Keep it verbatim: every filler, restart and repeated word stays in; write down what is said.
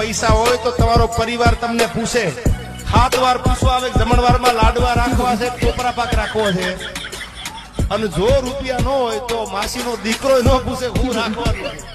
પૈસા હોય તો તમારો પરિવાર તમને પૂછે, સાત વાર પૂછવા આવે જમણવારમાં લાડવા રાખવા છે, ટોપરા પાક રાખવો છે. અને જો રૂપિયા ન હોય તો માસીનો દીકરો ન પૂછે હું રાખવાનું.